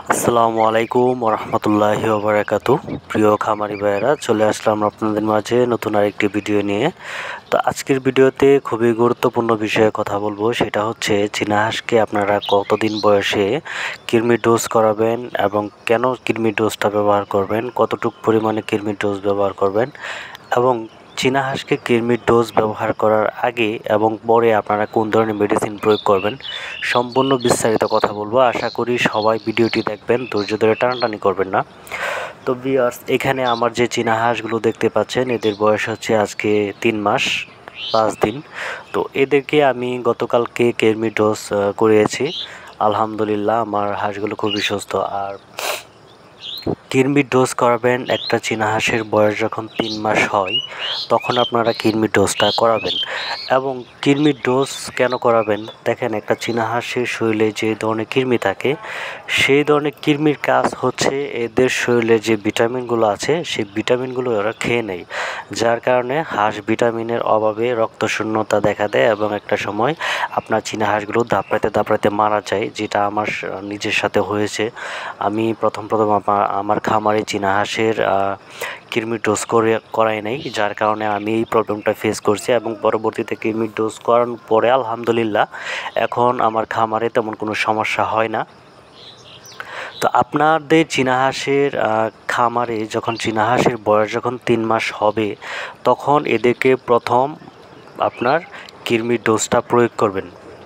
আসসালামু আলাইকুম ওরহমতুল্লাহি ওবারাকাতু। প্রিয় খামারি ভাইয়েরা, চলে আসলাম আপনাদের মাঝে নতুন আরেকটি ভিডিও নিয়ে। তো আজকের ভিডিওতে খুবই গুরুত্বপূর্ণ বিষয়ে কথা বলবো, সেটা হচ্ছে চীনা হাঁসকে আপনারা কতদিন বয়সে কৃমি ডোজ করাবেন এবং কেন কৃমি ডোজটা ব্যবহার করবেন, কতটুকু পরিমাণে কৃমি ডোজ ব্যবহার করবেন এবং চীনা হাঁসকে কৃমির ডোজ ব্যবহার করার আগে এবং পরে আপনারা কোন ধরনের মেডিসিন প্রয়োগ করবেন, সম্পূর্ণ বিস্তারিত কথা বলবো। আশা করি সবাই ভিডিওটি দেখবেন, ধৈর্য ধরে টানাটানি করবেন না। তো ভিউয়ার্স, এখানে আমার যে চীনা হাঁসগুলো দেখতে পাচ্ছেন, এদের বয়স হচ্ছে আজকে 3 মাস 5 দিন। তো এদেরকে আমি গতকালকে কৃমি ডোজ করিয়েছি। আলহামদুলিল্লাহ, আমার হাঁসগুলো খুবই সুস্থ। আর কৃমির ডোজ করাবেন একটা চীনা হাঁসের বয়স যখন 3 মাস হয়, তখন আপনারা কৃমির ডোজটা করাবেন। এবং কৃমির ডোজ কেন করাবেন, দেখেন, একটা চীনা হাঁসের শরীরে যে ধরনের কৃমি থাকে, সেই ধরনের কৃমির কাজ হচ্ছে এদের শরীরে যে ভিটামিনগুলো আছে, সেই ভিটামিনগুলো ওরা খেয়ে নেয়, যার কারণে হাঁস ভিটামিনের অভাবে রক্তশূন্যতা দেখা দেয় এবং একটা সময় আপনার চীনা হাঁসগুলো দাপড়াতে মারা যায়, যেটা আমার নিজের সাথে হয়েছে। আমি প্রথম আমার খামারে চীনা হাঁসের কৃমির ডোজ করাই নাই, যার কারণে আমি এই প্রবলেমটা ফেস করছি। এবং পরবর্তীতে কৃমির ডোজ করানোর পরে আলহামদুলিল্লাহ এখন আমার খামারে তেমন কোনো সমস্যা হয় না। তো আপনাদের চীনা হাঁসের খামারে যখন চীনা হাঁসের বয়স যখন 3 মাস হবে, তখন এদেরকে প্রথম আপনার কৃমির ডোজটা প্রয়োগ করবেন।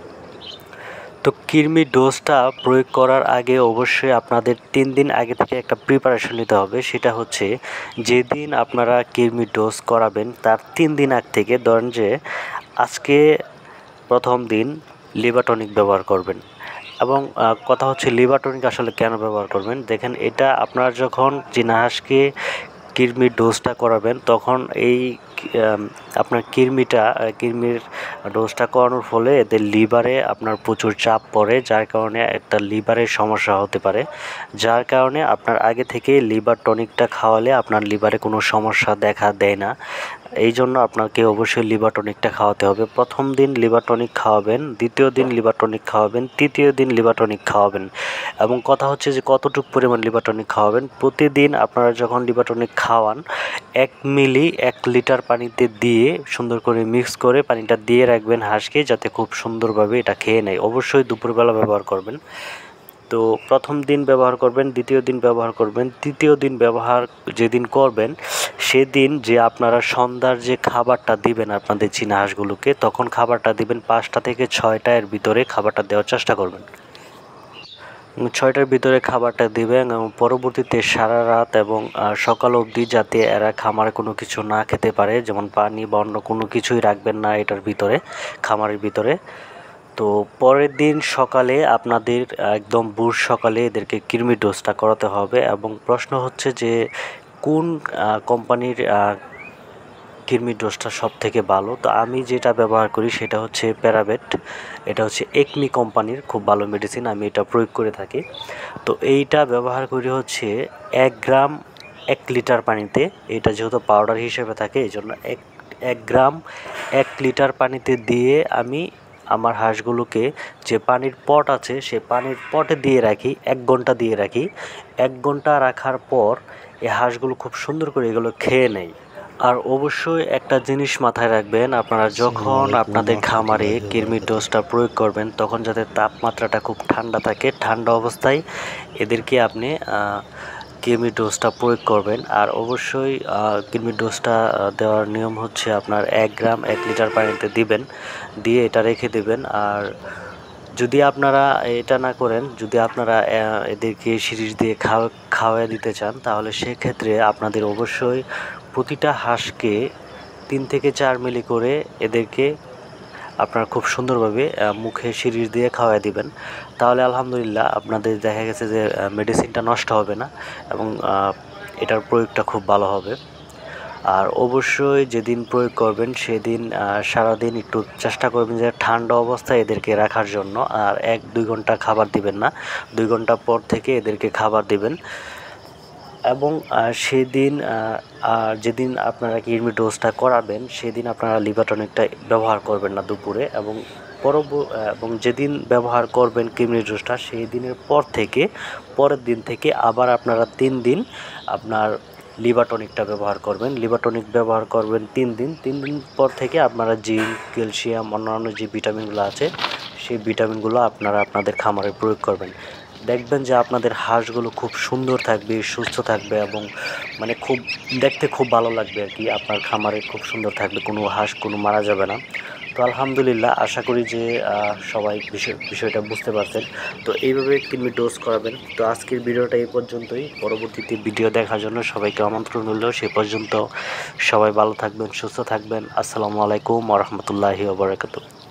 তো কৃমির ডোজটা প্রয়োগ করার আগে অবশ্যই আপনাদের 3 দিন আগে থেকে একটা প্রিপারেশন নিতে হবে। সেটা হচ্ছে, যেদিন আপনারা কৃমির ডোজ করাবেন তার 3 দিন আগ থেকে, ধরেন যে আজকে প্রথম দিন লিভার টনিক ব্যবহার করবেন। এবং কথা হচ্ছে লিভার টনিক আসলে কেন ব্যবহার করবেন, দেখেন, এটা আপনারা যখন চীনা হাঁসকে কৃমির ডোজটা করাবেন, তখন এই আপনার কৃমির ডোজটা করানোর ফলে এদের লিভারে আপনার প্রচুর চাপ পড়ে, যার কারণে একটা লিভারের সমস্যা হতে পারে। যার কারণে আপনার আগে থেকে লিভার টনিকটা খাওয়ালে আপনার লিভারে কোনো সমস্যা দেখা দেয় না। এই জন্য আপনাকে অবশ্যই লিভার টনিকটা খাওয়াতে হবে। প্রথম দিন লিভার টনিক খাওয়াবেন, দ্বিতীয় দিন লিভার টনিক খাওয়াবেন, তৃতীয় দিন লিভার টনিক খাওয়াবেন। এবং কথা হচ্ছে যে কতটুকু পরিমাণ লিভার টনিক খাওয়াবেন। প্রতিদিন আপনারা যখন লিভার টনিক খাওয়ান, 1 মিলি 1 লিটার পানিতে দিয়ে সুন্দর করে মিক্স করে পানিটা দিয়ে রাখবেন হাঁসকে, যাতে খুব সুন্দরভাবে এটা খেয়ে নেয়। অবশ্যই দুপুরবেলা ব্যবহার করবেন। তো প্রথম দিন ব্যবহার করবেন, দ্বিতীয় দিন ব্যবহার করবেন, তৃতীয় দিন ব্যবহার যেদিন করবেন, সেদিন যে আপনারা সন্ধ্যার যে খাবারটা দিবেন আপনাদের চীনা হাঁসগুলোকে, তখন খাবারটা দিবেন 5টা থেকে 6টা এর ভিতরে খাবারটা দেওয়ার চেষ্টা করবেন। 6টার ভিতরে খাবারটা দিবেন এবং পরবর্তীতে সারা রাত এবং সকাল অবধি যাতে এরা খামারে কোনো কিছু না খেতে পারে, যেমন পানি বা অন্য কোনো কিছুই রাখবেন না এটার ভিতরে, খামারের ভিতরে। তো পরের দিন সকালে আপনাদের একদম ভোর সকালে এদেরকে কৃমি ডোজটা করাতে হবে। এবং প্রশ্ন হচ্ছে যে কোন কোম্পানির কৃমি ডোজটা সব থেকে ভালো। তো আমি যেটা ব্যবহার করি সেটা হচ্ছে প্যারাভেট। এটা হচ্ছে একমি কোম্পানির খুব ভালো মেডিসিন, আমি এটা প্রয়োগ করে থাকি। তো এইটা ব্যবহার করি হচ্ছে 1 গ্রাম 1 লিটার পানিতে। এটা যেহেতু পাউডার হিসেবে থাকে, এই জন্য 1 গ্রাম 1 লিটার পানিতে দিয়ে আমি আমার হাঁসগুলোকে, যে পানির পট আছে সে পানির পটে দিয়ে রাখি, 1 ঘন্টা দিয়ে রাখি। 1 ঘন্টা রাখার পর এই হাঁসগুলো খুব সুন্দর করে এগুলো খেয়ে নেয়। আর অবশ্যই একটা জিনিস মাথায় রাখবেন, আপনারা যখন আপনাদের খামারে কৃমির ডোজটা প্রয়োগ করবেন, তখন যাতে তাপমাত্রাটা খুব ঠান্ডা থাকে। ঠান্ডা অবস্থায় এদেরকে আপনি কৃমির ডোজটা প্রয়োগ করবেন। আর অবশ্যই কৃমির ডোজটা দেওয়ার নিয়ম হচ্ছে, আপনার 1 গ্রাম 1 লিটার পানিতে দিবেন, দিয়ে এটা রেখে দেবেন। আর যদি আপনারা এটা না করেন, যদি আপনারা এদেরকে সিরিজ দিয়ে খাওয়াই দিতে চান, তাহলে সেক্ষেত্রে আপনাদের অবশ্যই প্রতিটা হাঁসকে 3 থেকে 4 মিলি করে এদেরকে আপনারা খুব সুন্দরভাবে মুখে সিরিজ দিয়ে খাওয়াই দিবেন। তাহলে আলহামদুলিল্লাহ আপনাদের দেখা গেছে যে মেডিসিনটা নষ্ট হবে না এবং এটার প্রয়োগটা খুব ভালো হবে। আর অবশ্যই যেদিন প্রয়োগ করবেন সেদিন সারাদিন একটু চেষ্টা করবেন যে ঠান্ডা অবস্থায় এদেরকে রাখার জন্য। আর 1-2 ঘন্টা খাবার দিবেন না, 2 ঘন্টা পর থেকে এদেরকে খাবার দিবেন। এবং সেদিন যেদিন আপনারা কৃমি ডোজটা করাবেন, সেদিন আপনারা লিভার টনিকটা ব্যবহার করবেন না দুপুরে। এবং এবং যেদিন ব্যবহার করবেন কিডনি জুসটা সেই দিনের পরের দিন থেকে আবার আপনারা 3 দিন আপনার লিভার টনিকটা ব্যবহার করবেন। লিভার টনিক ব্যবহার করবেন 3 দিন পর থেকে আপনারা জিঙ্ক, ক্যালসিয়াম, অন্যান্য যে ভিটামিনগুলো আছে সেই ভিটামিনগুলো আপনারা আপনাদের খামারে প্রয়োগ করবেন। দেখবেন যে আপনাদের হাঁসগুলো খুব সুন্দর থাকবে, সুস্থ থাকবে এবং মানে দেখতে খুব ভালো লাগবে আর কি। আপনার খামারে খুব সুন্দর থাকবে, কোনো হাঁস কোনো মারা যাবে না। তো আলহামদুলিল্লাহ, আশা করি যে সবাই বিষয়টা বুঝতে পারছেন। তো এইভাবে কিডনি ডোজ করাবেন। তো আজকের ভিডিওটা এই পর্যন্তই। পরবর্তীতে ভিডিও দেখার জন্য সবাইকে আমন্ত্রণ রইল। সে পর্যন্ত সবাই ভালো থাকবেন, সুস্থ থাকবেন। আসসালামু আলাইকুম ওয়া রাহমাতুল্লাহি ওয়া বারাকাতুহু।